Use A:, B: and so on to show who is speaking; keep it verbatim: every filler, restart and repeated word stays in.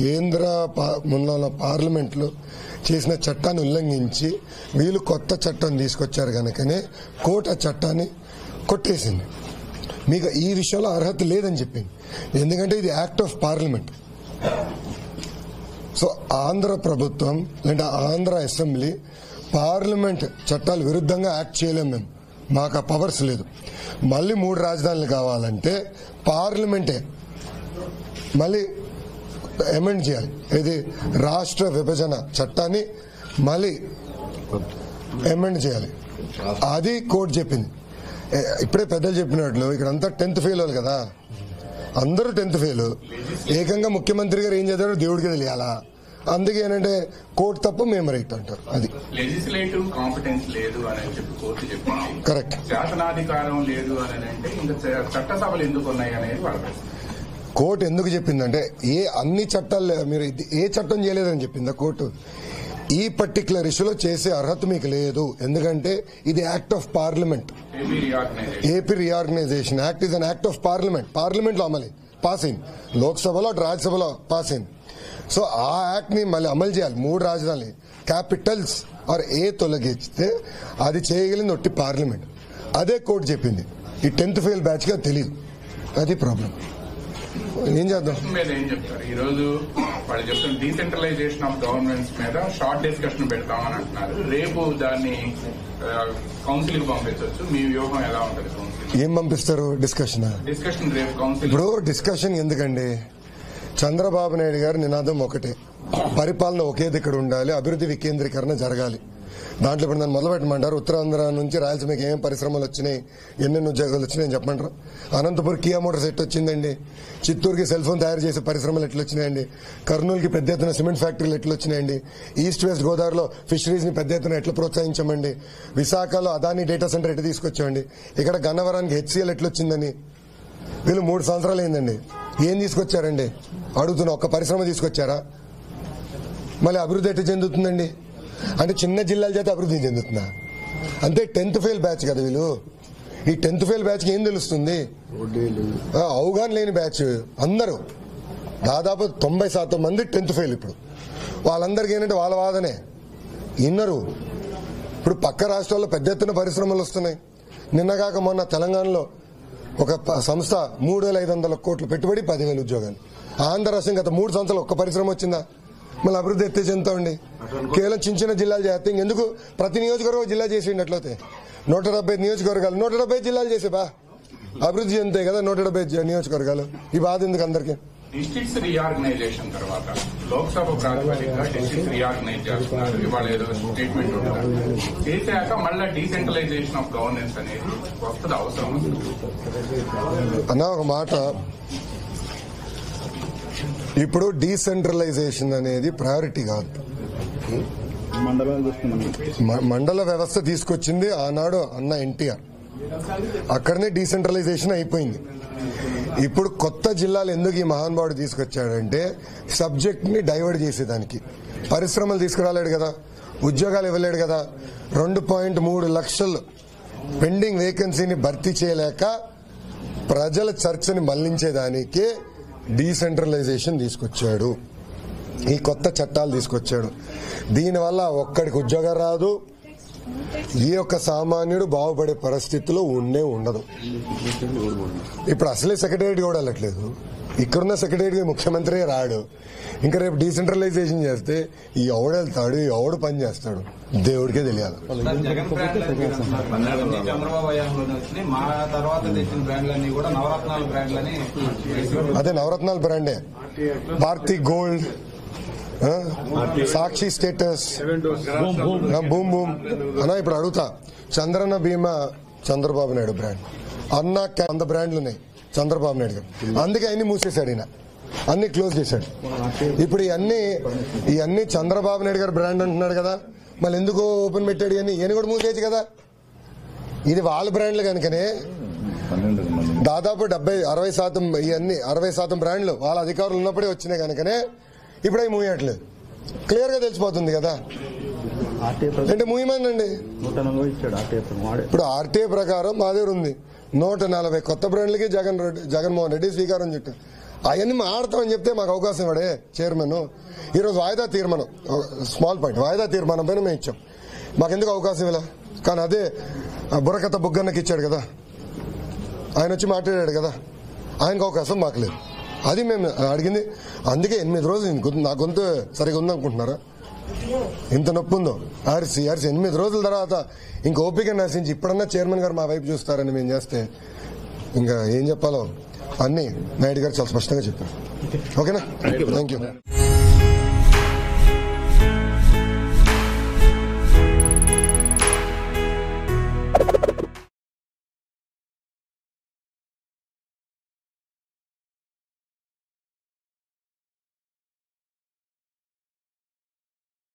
A: కేంద్ర మొన్న పార్లమెంట్లో చేసిన చట్టాన్ని ఉల్లంఘించి వీళ్ళు కొత్త చట్టం తీసుకొచ్చారు కనుకనే కోర్టు ఆ చట్టాన్ని కొట్టేసింది. మీకు ఈ విషయంలో అర్హత లేదని చెప్పింది. ఎందుకంటే ఇది act of parliament. So Andhra ప్రభుత్వం లేదా ఆంధ్ర అసెంబ్లీ పార్లమెంట్ చట్టాలు విరుద్ధంగా యాక్ట్ చేయలేము. మేము మాకు ఆ పవర్స్ లేదు. మళ్ళీ మూడు రాజధానులు కావాలంటే పార్లమెంటే మళ్ళీ అమెండ్ చేయాలి. ఇది రాష్ట్ర విభజన చట్టాన్ని మళ్ళీ అమెండ్ చేయాలి. అది కోర్టు చెప్పింది. ఇప్పుడే పెద్దలు చెప్పినట్లు ఇక్కడ అంతా టెన్త్ ఫెయిల్ వాళ్ళు కదా, అందరూ టెన్త్ ఫెయిల్. ఏకంగా ముఖ్యమంత్రి గారు ఏం చదివారో దేవుడికి తెలియాలా. అందుకే ఏంటంటే కోర్టు తప్ప మేము రైట్ అంటారు. అది
B: లెజిస్లేటివ్ కాంపిటెన్స్ లేదు అని చెప్పి కోర్టు చెప్పింది.
A: కరెక్ట్.
B: శాసనాధికారం లేదు అని అంటే ఇంకా చట్టసభలు ఎందుకు ఉన్నాయి అనేది వాళ్ళ
A: కోర్టు ఎందుకు చెప్పిందంటే ఏ అన్ని చట్టాలు మీరు ఏ చట్టం చేయలేదని చెప్పిందా కోర్టు. ఈ పర్టికులర్ ఇష్యూలో చేసే అర్హత మీకు లేదు. ఎందుకంటే ఇది act of parliament. AP reorganisation act is an act of parliament. Parliament లో అమలు పాస్ అయింది, లోక్సభలో రాజ్యసభలో పాస్ అయింది. సో ఆ యాక్ట్ ని మళ్ళీ అమలు చేయాలి. మూడు రాజధానులు క్యాపిటల్స్ ఆర్ ఏ తొలగిస్తే అది చేయగలిగింది ఒట్టి పార్లమెంట్. అదే కోర్టు చెప్పింది. ఈ టెన్త్ ఫెయిల్ బ్యాచ్ గా తెలియదు. అది ప్రాబ్లం. ఏం చేద్దాం
B: మీద ఏం చెప్తారు? ఈ రోజు వాళ్ళు చెప్తున్న డీసెంట్రలైజేషన్ ఆఫ్ గవర్నమెంట్స్ మీద షార్ట్ డిస్కషన్ పెడతామని అంటున్నారు. రేపు దాన్ని కౌన్సిల్ కి పంపించవచ్చు. మీ వ్యూహం ఎలా ఉంటుంది? కౌన్సిల్
A: ఏం పంపిస్తారు? డిస్కషన్
B: డిస్కషన్ రేపు కౌన్సిల్.
A: ఇప్పుడు డిస్కషన్ ఎందుకండి? చంద్రబాబు నాయుడు గారి నినాదం ఒకటే, పరిపాలన ఒకే దగ్గర ఉండాలి, అభివృద్ధి వికేంద్రీకరణ జరగాలి. దాంట్లో ఇప్పుడు నన్ను మొదలు పెట్టమంటారు. ఉత్తరాంధ్ర నుంచి రాయలసీమకి ఏమేమి పరిశ్రమలు వచ్చినాయి, ఎన్నెన్ని ఉద్యోగాలు వచ్చినాయి అని చెప్పమంటారు. అనంతపురం కియా మోటార్స్ ఎట్లా వచ్చిందండి, చిత్తూరుకి సెల్ ఫోన్ తయారు చేసే పరిశ్రమలు ఎట్లా వచ్చినాయండి, కర్నూలుకి పెద్ద ఎత్తున సిమెంట్ ఫ్యాక్టరీలు ఎట్లా వచ్చినాయండి, ఈస్ట్ వెస్ట్ గోదావరిలో ఫిషరీస్ ని పెద్ద ఎత్తున ఎట్లా ప్రోత్సహించామండి, విశాఖలో అదాని డేటా సెంటర్ ఎట్లా తీసుకొచ్చామండి, ఇక్కడ గన్నవరానికి హెచ్సిఎల్ ఎట్లా వచ్చిందని. వీళ్ళు మూడు సంవత్సరాలు అయిందండి, ఏం తీసుకొచ్చారండి అడుగుతున్నా. ఒక్క పరిశ్రమ తీసుకొచ్చారా? మళ్ళీ అభివృద్ధి ఎట్లా చెందుతుందండి? అంటే చిన్న జిల్లాల చేత అభివృద్ధి చెందుతుందా? అంతే. టెన్త్ ఫెయిల్ బ్యాచ్ కదా వీళ్ళు. ఈ టెన్త్ ఫెయిల్ బ్యాచ్కి ఏం తెలుస్తుంది? అవగాహన లేని బ్యాచ్. అందరూ దాదాపు తొంభై శాతం మంది టెన్త్ ఫెయిల్. ఇప్పుడు వాళ్ళందరికీ ఏంటంటే వాళ్ళ వాదనే ఇన్నరు. ఇప్పుడు పక్క రాష్ట్రాల్లో పెద్ద ఎత్తున పరిశ్రమలు వస్తున్నాయి. నిన్నగాక మొన్న తెలంగాణలో ఒక సంస్థ మూడు వేల ఐదు వందల కోట్ల పెట్టుబడి, పదివేల ఉద్యోగాలు. ఆంధ్ర రాష్ట్రం గత మూడు సంవత్సరాలు ఒక్క పరిశ్రమ వచ్చిందా? మళ్ళీ అభివృద్ధి ఎత్తే చెందుతామండి. కేవలం చిన్న చిన్న జిల్లాలు చేస్తే ఇంకెందుకు ప్రతి నియోజకవర్గం జిల్లా చేసేయండి. అట్లయితే నూట డెబ్బై నియోజకవర్గాలు నూట డెబ్బై జిల్లాలు చేసే బా అభివృద్ధి చెందుతాయి కదా నూట డెబ్బై నియోజకవర్గాలు. ఈ బాధ ఎందుకు అందరికీ?
B: డిస్ట్రిక్ట్స్ రీఆర్గనైజేషన్ తర్వాత లోక్సభ ప్రాతిపదికగా డిస్ట్రిక్ట్స్ రీఆర్గనైజ్ చేస్తున్నారు. ఇవాళ ఏదో స్టేట్మెంట్ ఉంటుంది. చేశాక మళ్ళీ డీసెంట్రలైజేషన్ ఆఫ్ గవర్నెన్స్ అనేది వస్తుంది, అవసరం.
A: అన్న ఒక మాట, ఇప్పుడు డీసెంట్రలైజేషన్ అనేది ప్రయారిటీ కాదు. మండల వ్యవస్థ తీసుకొచ్చింది ఆనాడు అన్న ఎన్టీఆర్. అక్కడనే డీసెంట్రలైజేషన్ అయిపోయింది. ఇప్పుడు కొత్త జిల్లాలు ఎందుకు ఈ మహానుభావుడు తీసుకొచ్చాడంటే సబ్జెక్ట్ ని డైవర్ట్ చేసేదానికి. పరిశ్రమలు తీసుకురాలేడు కదా, ఉద్యోగాలు ఇవ్వలేడు కదా, రెండు పాయింట్ మూడు లక్షలు పెండింగ్ వేకెన్సీని భర్తీ చేయలేక ప్రజల చర్చని మళ్లించేదానికి డీసెంట్రలైజేషన్ తీసుకొచ్చాడు. ఈ కొత్త చట్టాలు తీసుకొచ్చాడు. దీనివల్ల ఒక్కడికి ఉద్యోగం రాదు, ఈ యొక్క సామాన్యుడు బాగుపడే పరిస్థితిలో ఉండే ఉండదు. ఇప్పుడు అసలే సెక్రటేరియట్ కూడా వెళ్ళట్లేదు. ఇక్కడున్న సెక్రటేరియట్ ముఖ్యమంత్రి రాడు. ఇంకా రేపు డీసెంట్రలైజేషన్ చేస్తే ఈ ఎవడు వెళ్తాడు, ఎవడు పని చేస్తాడు, దేవుడికే తెలియాలి. అదే నవరత్నాల బ్రాండే. Bharathi gold, Sakshi status, boom boom అన్నా. ఇప్పుడు అడుగుతా, చంద్రన్న బీమా చంద్రబాబు నాయుడు బ్రాండ్, అన్న వంద బ్రాండ్లు ఉన్నాయి చంద్రబాబు నాయుడు గారు. అందుకే అన్ని మూసేశాడు, ఈయన అన్ని క్లోజ్ చేశాడు. ఇప్పుడు ఇవన్నీ ఇవన్నీ చంద్రబాబు నాయుడు గారు బ్రాండ్ అంటున్నాడు కదా, మళ్ళీ ఎందుకు ఓపెన్ పెట్టాడు? అని ఈయన కూడా మూసేయచ్చు కదా. ఇది వాళ్ళ బ్రాండ్లు కనుకనే దాదాపు డెబ్బై అరవై శాతం ఇవన్నీ అరవై శాతం బ్రాండ్లు వాళ్ళ అధికారులు ఉన్నప్పుడే వచ్చినాయి కనుకనే ఇప్పుడు అవి మూయట్లేదు. క్లియర్ గా తెలిసిపోతుంది కదా. అంటే మూయమనండి. ఇప్పుడు ఆర్టీఐ ప్రకారం మా దగ్గర ఉంది నూట నలభై కొత్త బ్రాండ్లకి జగన్ రెడ్డి జగన్మోహన్ రెడ్డి శ్రీకారం చుట్టారు. అవన్నీ మాడతామని చెప్తే మాకు అవకాశం ఇవ్వడే చైర్మన్. ఈరోజు వాయిదా తీర్మానం, స్మాల్ పాయింట్, వాయిదా తీర్మానం పైన మేము ఇచ్చాం, మాకెందుకు అవకాశం ఇలా? కానీ అదే బుర్రకథ బుగ్గన్నకి ఇచ్చాడు కదా, ఆయన వచ్చి మాట్లాడాడు కదా, ఆయనకు అవకాశం మాకు లేదు. అది మేము అడిగింది. అందుకే ఎనిమిది రోజులు నా గొంతు సరిగా ఉందనుకుంటున్నారా? ఇంత నొప్పి ఉందో ఆర్సీ ఆర్సీ ఎనిమిది రోజుల తర్వాత ఇంక ఓపిక నశించి ఇప్పుడన్నా చైర్మన్ గారు మా వైపు చూస్తారని మేము చేస్తే ఇంకా ఏం చెప్పాలో అన్ని నాయుడు గారు చాలా స్పష్టంగా చెప్పారు. ఓకేనా? Thank you.